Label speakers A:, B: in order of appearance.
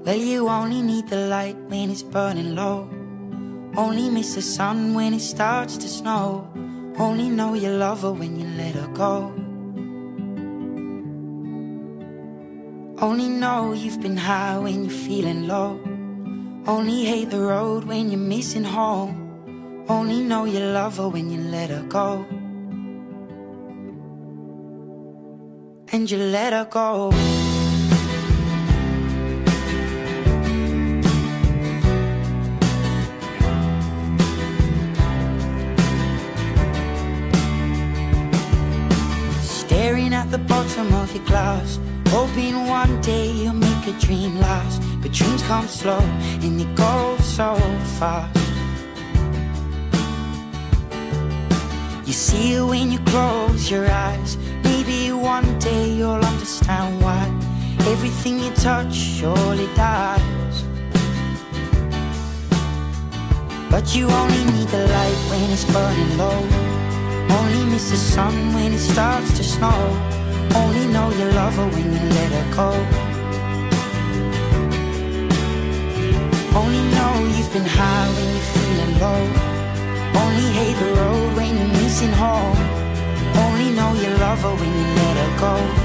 A: Well, you only need the light when it's burning low. Only miss the sun when it starts to snow. Only know you love her when you let her go. Only know you've been high when you're feeling low. Only hate the road when you're missing home. Only know you love her when you let her go. And you let her go. Staring at the bottom of your glass, hoping one day you'll make a dream last. But dreams come slow and they go so fast. You see it when you close your eyes. Maybe one day you'll understand why everything you touch surely dies. But you only need the light when it's burning low. Only miss the sun when it starts to snow. Only know you love her when you let her go. Only know you've been high when you're feeling low. Only hate the road when you're missing home. Only know you love her when you let her go.